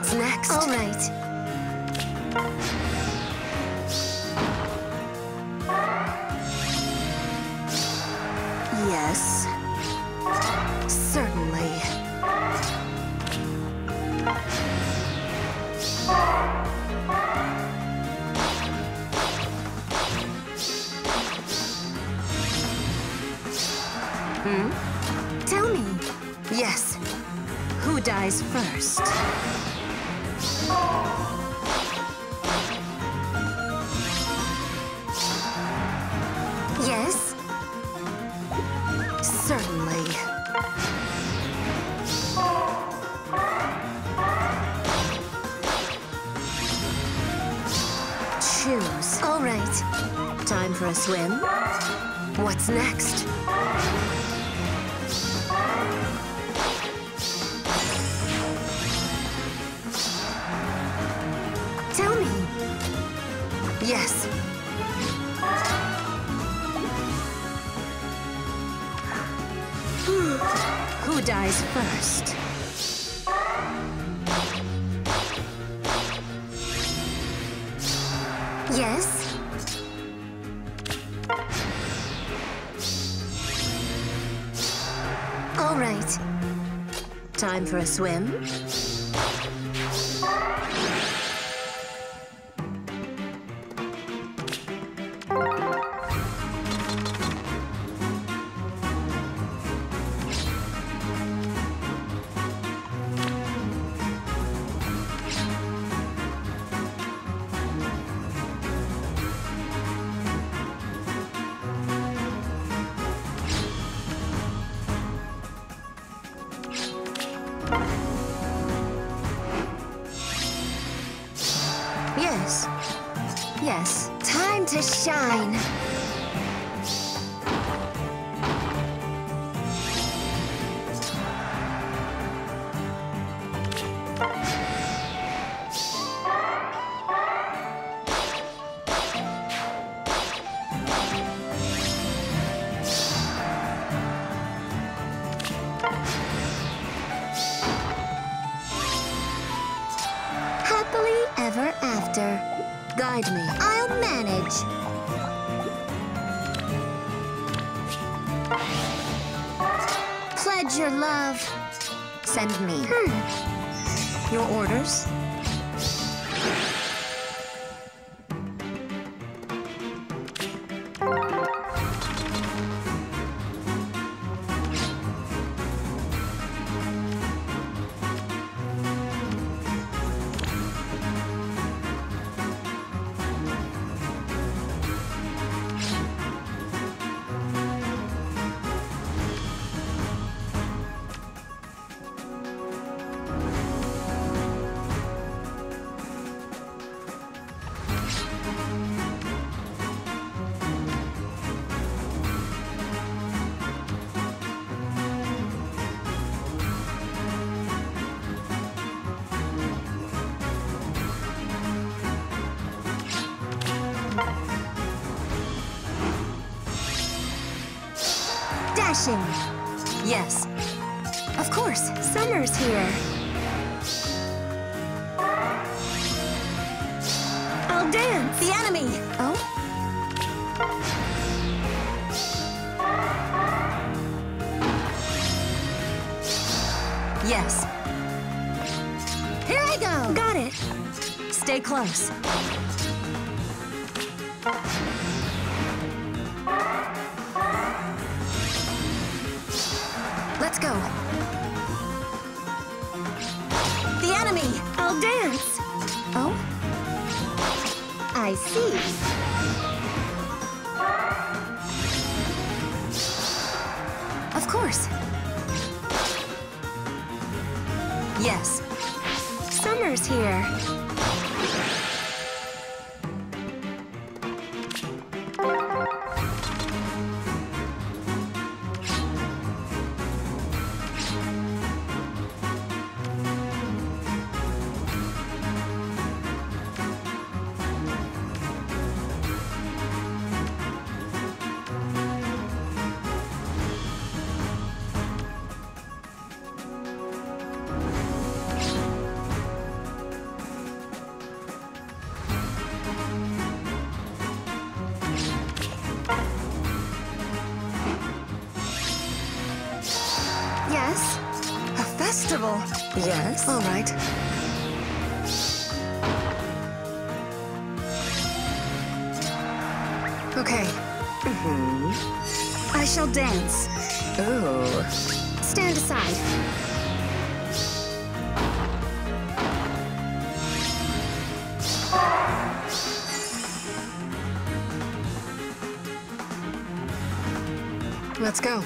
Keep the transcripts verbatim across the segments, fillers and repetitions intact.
What's next? All right. Yes. Certainly. Hmm? Tell me. Yes. Who dies first? Yes? Certainly. Choose. All right. Time for a swim? What's next? Tell me. Yes. Who dies first? Yes? All right. Time for a swim? Yes. Yes. Time to shine. Happily ever after. Guide me. I'll manage. Pledge your love. Send me. Hmm. Your orders? Dashing. Yes. Of course, summer's here. I'll dance. The enemy! Oh? Yes. Here I go. Got it. Stay close. Let's go. The enemy! I'll dance. Oh? I see. Of course. Yes. Summer's here. festival. Yes? All right. Okay. Mm-hmm. I shall dance. Ooh. Stand aside. Let's go.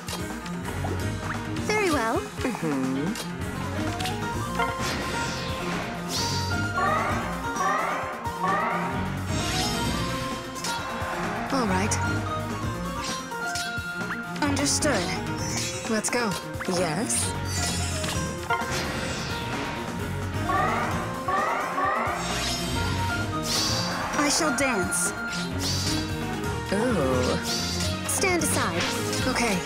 Very well. Mm-hmm. All right. Understood. Let's go. Yes? I shall dance. Ooh. Stand aside. Okay.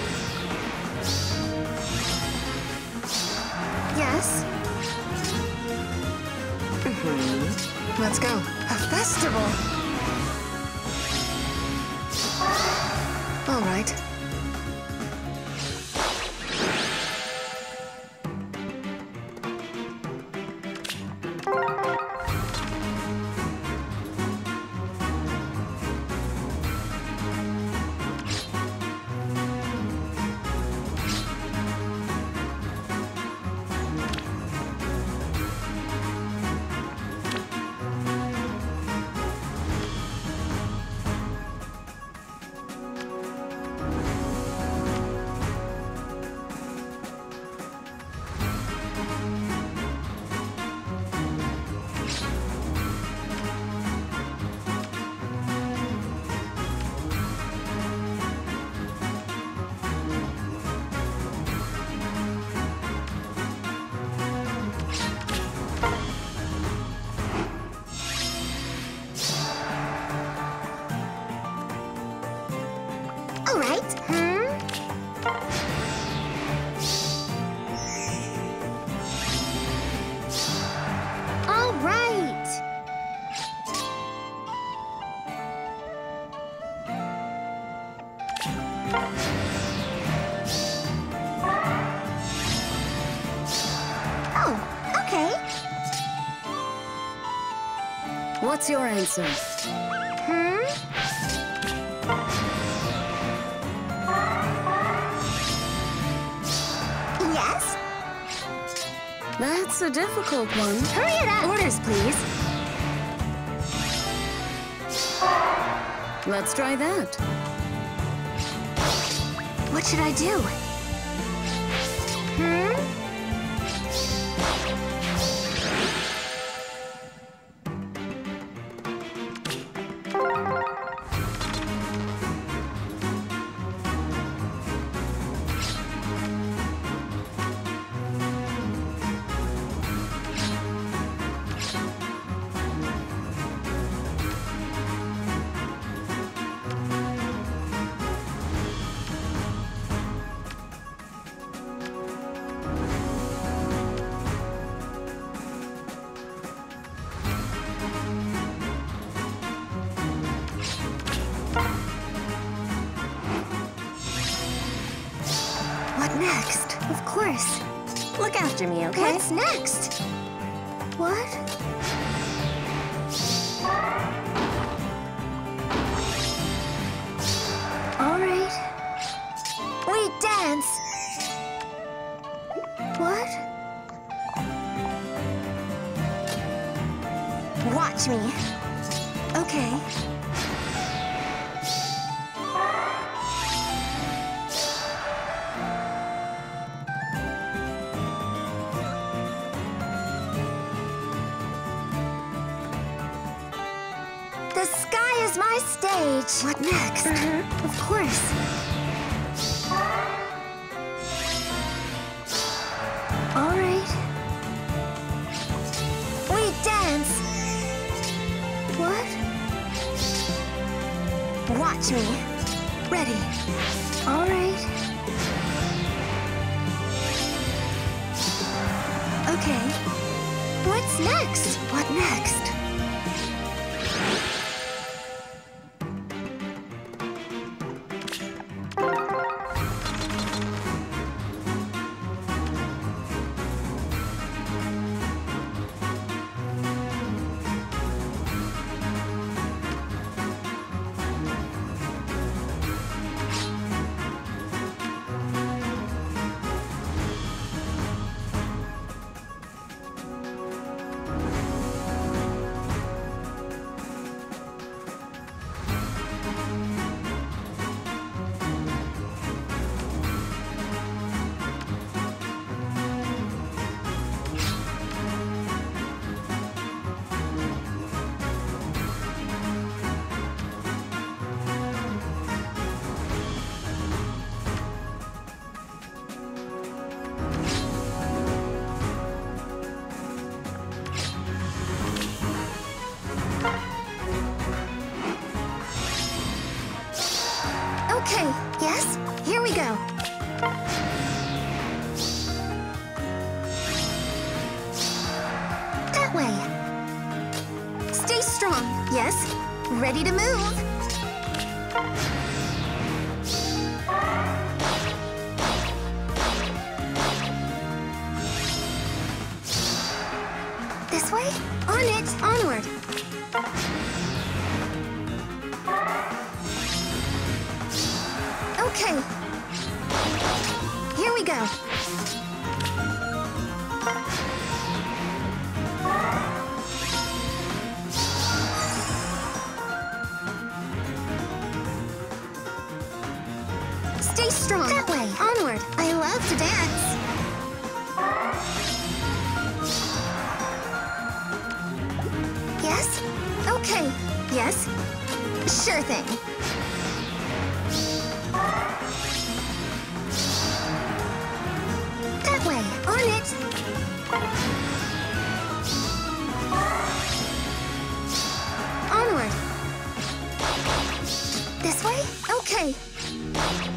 Yes? Mm-hmm. Let's go. A festival. All right. All right. Hmm? All right. Oh, okay. What's your answer? Hmm? Yes? That's a difficult one. Hurry it up. Orders, please. Let's try that. What should I do? Hmm? What next? Of course. Look after me, okay? What's next? What? All right. We dance. What? Watch me. Okay. The sky is my stage. What next? Uh-huh. Of course. All right. We dance. What? Watch me. Ready. All right. Okay. What's next? What next? Okay, yes? Here we go. That way. Stay strong, yes? Ready to move. This way? On it, onward. Okay. Here we go. Stay strong. That way. Onward. I love to dance. Yes? Okay. Yes? Sure thing. That way. On it. Onward. This way? Okay.